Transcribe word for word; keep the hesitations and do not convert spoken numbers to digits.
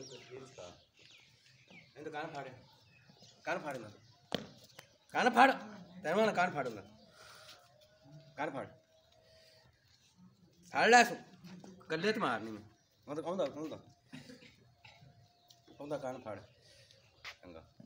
तो कान फाड़े कान फाड़े ना कान फाड़ तेरे माना कान फाड़ूंगा कान फाड़ फाड़ ले सो गले तो मारनी मैं मतलब कौन दा कौन दा कौन दा कान फाड़ चंगा।